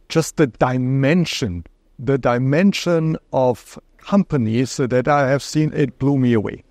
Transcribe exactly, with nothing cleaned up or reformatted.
just the dimension, the dimension of companies that I have seen, it blew me away.